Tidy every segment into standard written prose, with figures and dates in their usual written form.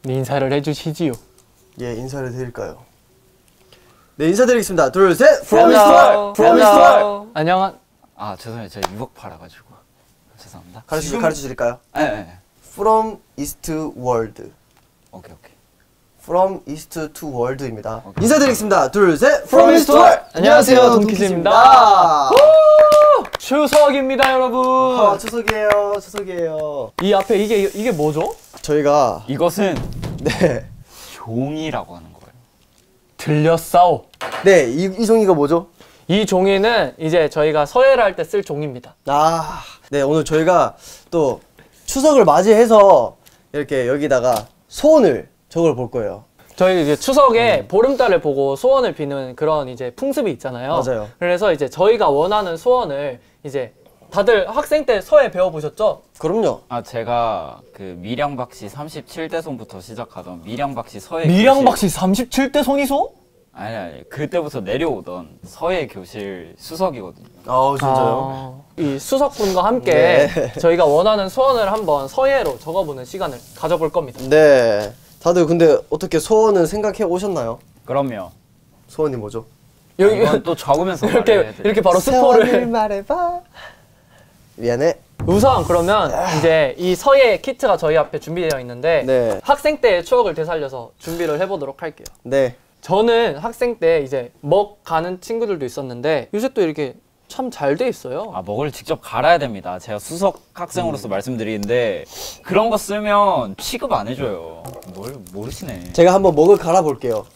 인사를 해주시지요. 예, 인사를 드릴까요? 네, 인사드리겠습니다. 둘, 셋! From Hello. East World! From East World! 안녕. 아 죄송해요, 제가 유혹 팔아가지고 죄송합니다. 가르쳐 드릴까요? 네. From East World. 오케이. From East to World입니다. 인사드리겠습니다. 둘, 셋! From East World! 안녕하세요, 동키즈입니다. 추석입니다, 여러분. 추석이에요. 이 앞에 이게 뭐죠? 저희가 이것은 네, 종이라고 하는 거예요. 들렸사오. 네, 이 종이가 뭐죠? 이 종이는 이제 저희가 서예를 할 때 쓸 종이입니다. 아, 네, 오늘 저희가 또 추석을 맞이해서 이렇게 여기다가 소원을 적어볼 거예요. 저희 이제 추석에 보름달을 보고 소원을 비는 그런 이제 풍습이 있잖아요. 맞아요. 그래서 이제 저희가 원하는 소원을 이제 다들 학생 때 서예 배워보셨죠? 그럼요. 아 제가 그 밀양박씨 37대손부터 시작하던 밀양박씨 서예 밀양박씨 37대 손이소? 아니 그때부터 내려오던 서예 교실 수석이거든요. 아, 진짜요? 이 수석분과 함께 네. 저희가 원하는 소원을 한번 서예로 적어보는 시간을 가져볼 겁니다. 네. 다들 근데 어떻게 소원은 생각해 오셨나요? 그럼요. 소원이 뭐죠? 여기 이건 또 적으면서 이렇게 바로 스포를 말해봐. 미안해. 우선 그러면 이제 이 서예 키트가 저희 앞에 준비되어 있는데 네. 학생 때의 추억을 되살려서 준비를 해보도록 할게요. 네. 저는 학생 때 이제 먹 가는 친구들도 있었는데 요새 또 이렇게 참 잘 돼 있어요. 아 먹을 직접 갈아야 됩니다. 제가 수석 학생으로서 말씀드리는데 그런 거 쓰면 취급 안 해줘요. 뭘 모르시네. 제가 한번 먹을 갈아볼게요.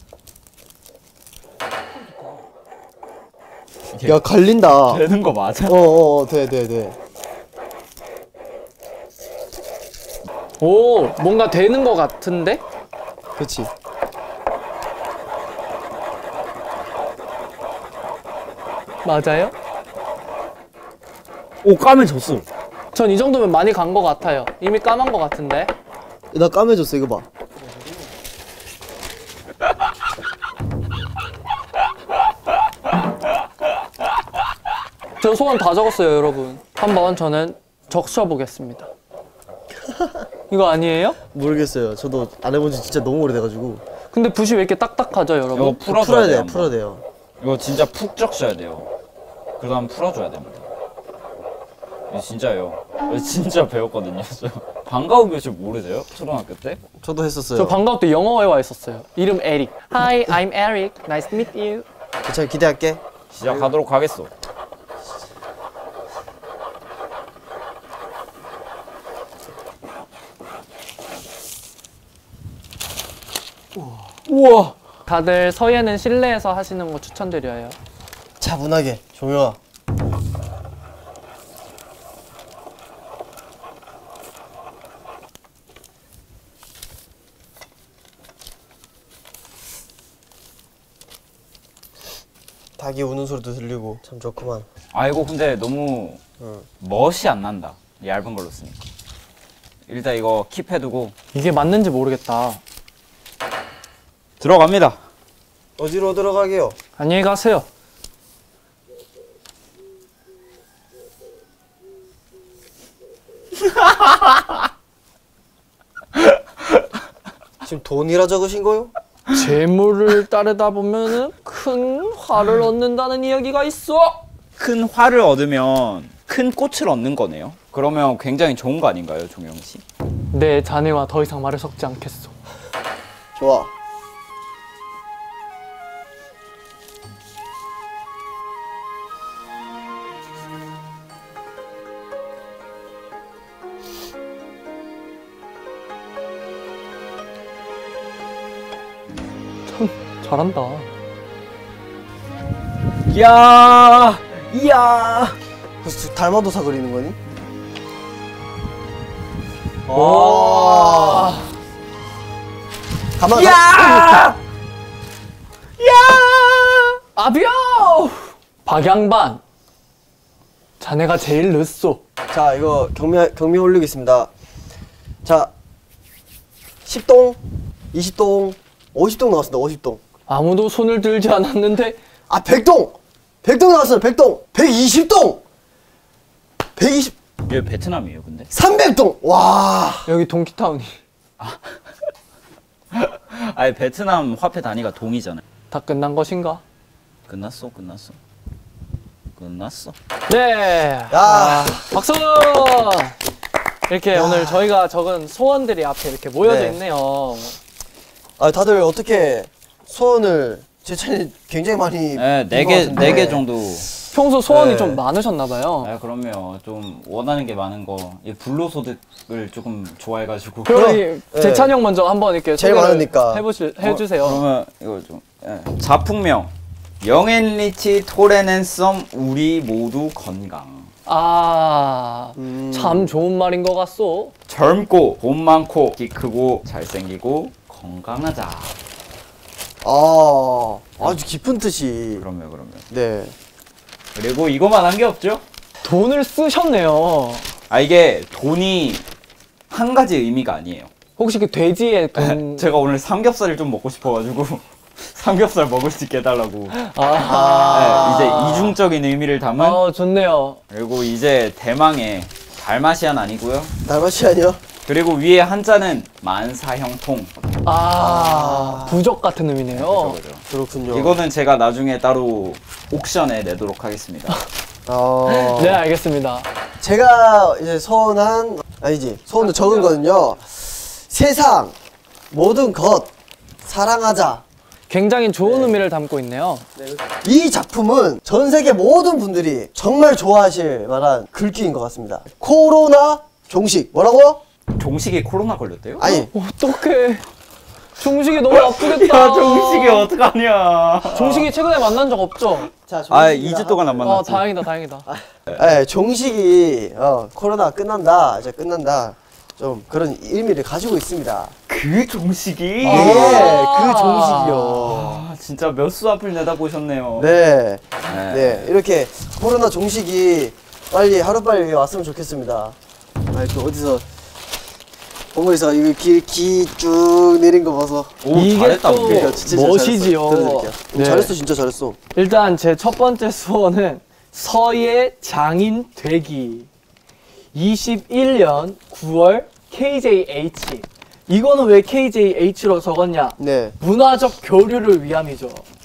야, 갈린다. 되는 거 맞아? 돼. 오, 뭔가 되는 것 같은데? 그렇지. 맞아요? 오 까면 졌어. 전 이 정도면 많이 간 것 같아요. 이미 까만 것 같은데? 나 까매졌어, 이거 봐. 저 소원 다 적었어요, 여러분. 한번 저는 적셔보겠습니다. 이거 아니에요? 모르겠어요. 저도 안 해본 지 진짜 너무 오래돼가지고. 근데 붓이 왜 이렇게 딱딱하죠, 여러분? 이거 풀어야 돼요, 한번. 풀어야 돼요. 이거 진짜 푹 적셔야 돼요. 그 다음 풀어줘야 됩니다. 이거 진짜예요. 이거 진짜 배웠거든요. 저 방과후 교실 모르세요? 초등학교 때? 저도 했었어요. 저 방과후 때 영어 회화 했었어요. 이름 에릭. Hi, I'm Eric. Nice to meet you. 괜찮아, 기대할게. 시작하도록 하겠어. 우와. 다들 서예는 실내에서 하시는 거 추천드려요. 차분하게, 조용아. 닭이 우는 소리도 들리고 참 좋구만. 아 이거 근데 너무 멋이 안 난다. 얇은 걸로 쓰니까. 일단 이거 킵해두고 이게 맞는지 모르겠다. 들어갑니다. 어디로 들어가게요? 안녕히 가세요. 지금 돈이라 적으신 거요? 재물을 따르다 보면은 큰 화를 얻는다는 이야기가 있어. 큰 화를 얻으면 큰 꽃을 얻는 거네요. 그러면 굉장히 좋은 거 아닌가요, 종영 씨? 내 자네와 더 이상 말을 섞지 않겠소. 좋아. 잘한다. 이야. 그래서 달마도사 그리는 거니? 와. 가만. 야! 아비오! 박양반. 자네가 제일 늦소. 자, 이거 경미 올리겠습니다. 자, 10동, 20동, 50동 나왔습니다. 50동. 아무도 손을 들지 않았는데. 아, 100동! 100동 나왔어요. 100동! 120동! 120, 이게 베트남이에요, 근데? 300동! 와. 여기 동키타운이. 아니 베트남 화폐 단위가 동이잖아요. 다 끝난 것인가? 끝났어. 네. 야. 박수! 이렇게 오늘 저희가 적은 소원들이 앞에 이렇게 모여져 네. 있네요. 아 다들 어떻게 소원을 제 차례 굉장히 많이 네, 빈것 같은데. 4개 정도. 평소 소원이 네. 좀 많으셨나 봐요. 아 그럼요. 좀 원하는 게 많은 거. 이 불로소득을 조금 좋아해가지고. 그럼 네. 재찬 형 먼저 한번 이렇게 제일 소개를 많으니까. 해주세요. 그러면 이거 좀. 작품명 영앤리치 토레넨썸 우리 모두 건강. 아, 음. 참 좋은 말인 것 같소. 젊고 돈 많고 키 크고 잘생기고 건강하자. 아 아주 깊은 뜻이. 그럼요. 네. 그리고 이거만 한 게 없죠? 돈을 쓰셨네요. 아 이게 돈이 한 가지 의미가 아니에요. 혹시 그 돼지의 돈? 제가 오늘 삼겹살을 좀 먹고 싶어가지고 삼겹살 먹을 수 있게 해달라고. 아, 네, 이제 이중적인 의미를 담은. 좋네요. 그리고 이제 대망의 달마시안 아니고요. 달마시안이요? 그리고 위에 한자는 만사형통. 부적 같은 의미네요. 그죠. 그렇군요. 이거는 제가 나중에 따로 옥션에 내도록 하겠습니다. 네, 알겠습니다. 제가 이제 소원도 적은 거는요. 세상 모든 것 사랑하자. 굉장히 좋은 의미를 담고 있네요. 이 작품은 전 세계 모든 분들이 정말 좋아하실 만한 글귀인 것 같습니다. 코로나 종식 뭐라고? 종식이 코로나 걸렸대요? 아니 어떡해. 종식이 너무 아프겠다. 야 종식이 어떡하냐. 종식이 최근에 만난 적 없죠? 자, 아 종식이가 2주 동안 안 만났지. 다행이다. 네, 종식이 코로나 끝난다 이제 끝난다 좀 그런 의미를 가지고 있습니다. 그 종식이? 네, 그 종식이요. 아 진짜 몇 수 앞을 내다보셨네요. 네, 네. 네 이렇게 코로나 종식이 빨리 하루빨리 왔으면 좋겠습니다. 아, 또 어디서 봉우리에서 이 기 쭉 내린 거 봐서 오 이게 잘했다. 또- 근데. 진짜 멋이지요. 잘했어. 들어드릴게요. 네. 잘했어 진짜 잘했어. 일단 제 첫 번째 소원은 서예 장인 되기. 21년 9월 KJH. 이거는 왜 KJH로 적었냐? 네. 문화적 교류를 위함이죠.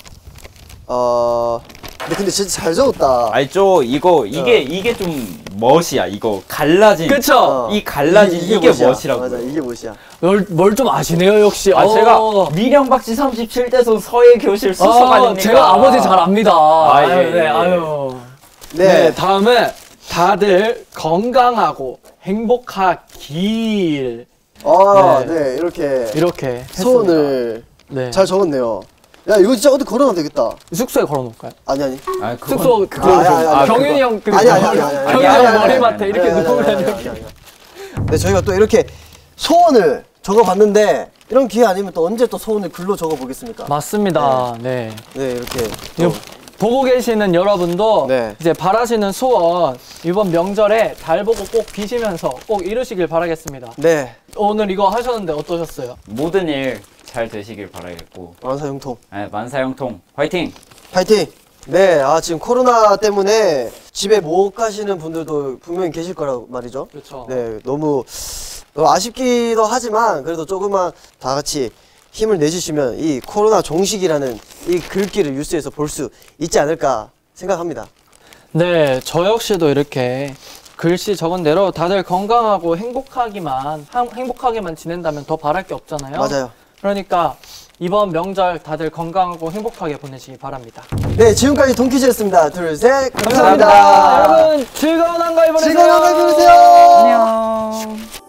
근데 진짜 잘 적었다. 알죠? 이게 좀 멋이야. 이거 갈라진. 그쵸? 이 갈라진 이게 멋이야. 멋이라고. 맞아, 이게 멋이야. 뭘 좀 아시네요, 역시. 아 제가 미령박씨 37대손 서예 교실 수석 아닙니까? 제가 아버지 잘 압니다. 아, 예, 아유, 네, 예. 아유. 네. 네, 다음은 다들 건강하고 행복하길. 네. 네. 이렇게 이렇게 소원을 네. 잘 적었네요. 야, 이거 진짜 어디 걸어놔도 되겠다. 숙소에 걸어놓을까요? 아니. 아, 숙소 그건 좀. 아니, 경윤이 형 아니. 경윤이 형 머리맡에 이렇게 누우면 이렇게. 네, 저희가 또 이렇게 소원을 적어봤는데 이런 기회 아니면 또 언제 또 소원을 글로 적어보겠습니까? 맞습니다. 네. 네, 이렇게. 이거 보고 계시는 여러분도 네. 이제 바라시는 소원 이번 명절에 달 보고 꼭 비시면서 꼭 이루시길 바라겠습니다. 네, 오늘 이거 하셨는데 어떠셨어요? 모든 일 잘 되시길 바라겠고. 만사형통. 네, 만사형통 화이팅! 파이팅! 네, 지금 코로나 때문에 집에 못 가시는 분들도 분명히 계실 거라고 말이죠. 그렇죠. 네, 너무 아쉽기도 하지만 그래도 조금만 다 같이 힘을 내주시면 이 코로나 종식이라는 이 글귀를 뉴스에서 볼 수 있지 않을까 생각합니다. 네, 저 역시도 이렇게 글씨 적은 대로 다들 건강하고 행복하게만 지낸다면 더 바랄 게 없잖아요. 맞아요. 그러니까 이번 명절 다들 건강하고 행복하게 보내시기 바랍니다. 네, 지금까지 동키즈였습니다. 둘, 셋, 감사합니다. 감사합니다. 여러분 즐거운 한가위 보내세요. 즐거운 한가위 보내세요. 안녕!